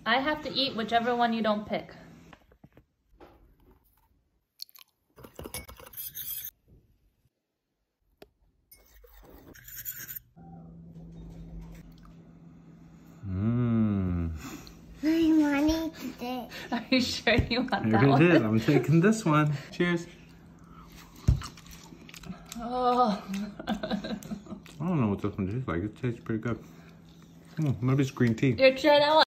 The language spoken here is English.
I have to eat whichever one you don't pick. I want to eat it. Are you sure you want that Here one? it is. I'm taking this one. Cheers. Oh. I don't know what this one tastes like. It tastes pretty good. Maybe it's green tea. You're trying out.